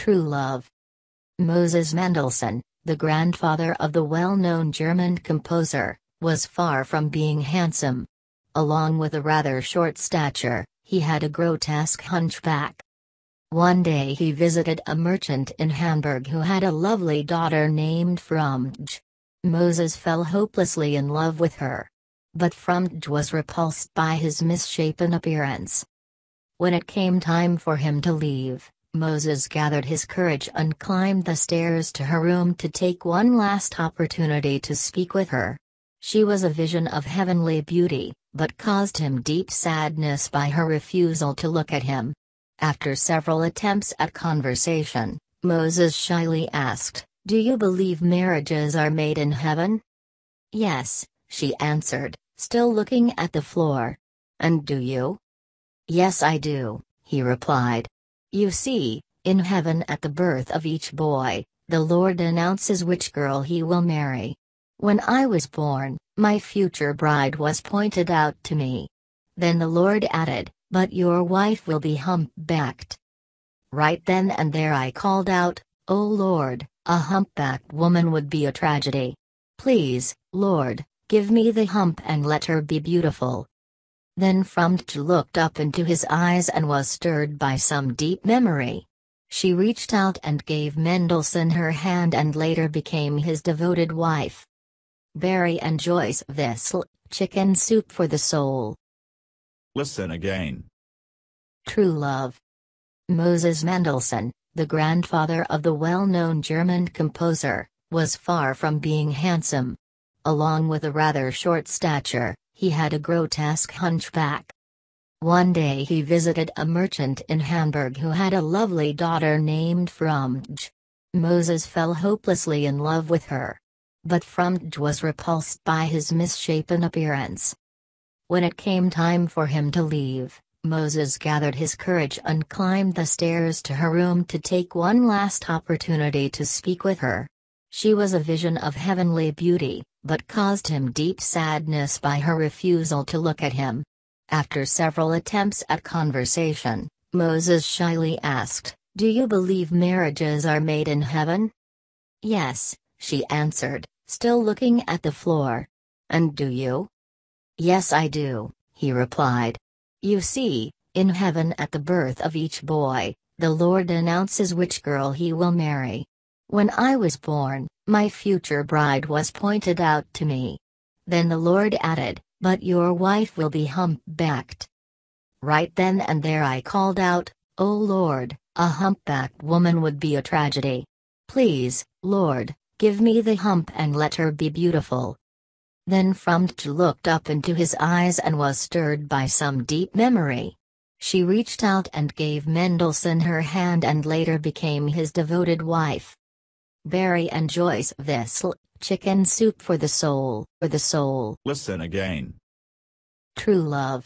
True love. Moses Mendelssohn, the grandfather of the well-known German composer, was far from being handsome. Along with a rather short stature, he had a grotesque hunchback. One day he visited a merchant in Hamburg who had a lovely daughter named Frumj. Moses fell hopelessly in love with her. But Frumj was repulsed by his misshapen appearance. When it came time for him to leave, Moses gathered his courage and climbed the stairs to her room to take one last opportunity to speak with her. She was a vision of heavenly beauty, but caused him deep sadness by her refusal to look at him. After several attempts at conversation, Moses shyly asked, "Do you believe marriages are made in heaven?" "Yes," she answered, still looking at the floor. "And do you?" "Yes, I do," he replied. "You see, in heaven at the birth of each boy, the Lord announces which girl he will marry. When I was born, my future bride was pointed out to me. Then the Lord added, 'But your wife will be humpbacked.' Right then and there I called out, 'Oh Lord, a humpbacked woman would be a tragedy. Please, Lord, give me the hump and let her be beautiful.'" Then Frumj looked up into his eyes and was stirred by some deep memory. She reached out and gave Mendelssohn her hand and later became his devoted wife. Barry enjoys this chicken soup for the soul. Listen again. True love. Moses Mendelssohn, the grandfather of the well-known German composer, was far from being handsome. Along with a rather short stature, he had a grotesque hunchback. One day he visited a merchant in Hamburg who had a lovely daughter named Frumj. Moses fell hopelessly in love with her. But Frumj was repulsed by his misshapen appearance. When it came time for him to leave, Moses gathered his courage and climbed the stairs to her room to take one last opportunity to speak with her. She was a vision of heavenly beauty, but caused him deep sadness by her refusal to look at him. After several attempts at conversation, Moses shyly asked, "Do you believe marriages are made in heaven?" "Yes," she answered, still looking at the floor. "And do you?" "Yes, I do," he replied. "You see, in heaven at the birth of each boy, the Lord announces which girl he will marry. When I was born, my future bride was pointed out to me. Then the Lord added, 'But your wife will be humpbacked.' Right then and there I called out, 'Oh Lord, a humpbacked woman would be a tragedy. Please, Lord, give me the hump and let her be beautiful.'" Then Frumj looked up into his eyes and was stirred by some deep memory. She reached out and gave Mendelssohn her hand and later became his devoted wife. Barry enjoys this chicken soup for the soul. Listen again. True love.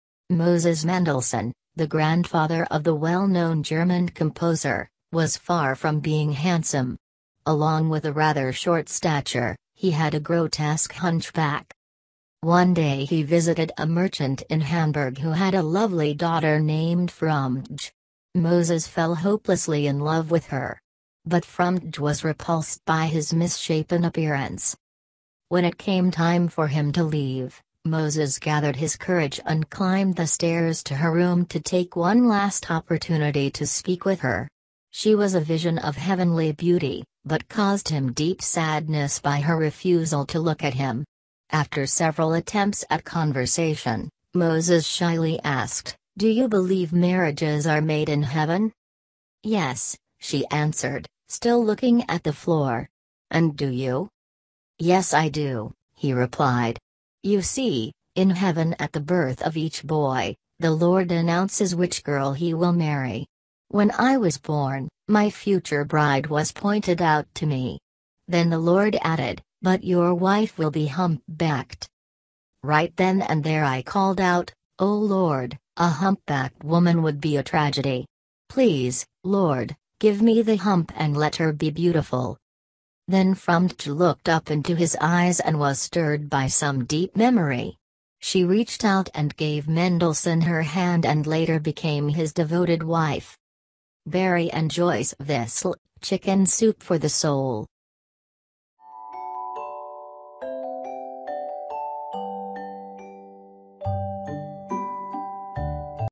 Moses Mendelssohn, the grandfather of the well-known German composer, was far from being handsome. Along with a rather short stature, he had a grotesque hunchback. One day he visited a merchant in Hamburg who had a lovely daughter named Frumj. Moses fell hopelessly in love with her. But Frumj was repulsed by his misshapen appearance. When it came time for him to leave, Moses gathered his courage and climbed the stairs to her room to take one last opportunity to speak with her. She was a vision of heavenly beauty, but caused him deep sadness by her refusal to look at him. After several attempts at conversation, Moses shyly asked, "Do you believe marriages are made in heaven?" "Yes," she answered, still looking at the floor. "And do you?" "Yes, I do," he replied. "You see, in heaven at the birth of each boy, the Lord announces which girl he will marry. When I was born, my future bride was pointed out to me. Then the Lord added, 'But your wife will be humpbacked.' Right then and there I called out, 'Oh Lord, a humpbacked woman would be a tragedy. Please, Lord, give me the hump and let her be beautiful.'" Then Frumj looked up into his eyes and was stirred by some deep memory. She reached out and gave Mendelssohn her hand and later became his devoted wife. Barry and Joyce Vissel, Chicken Soup for the Soul.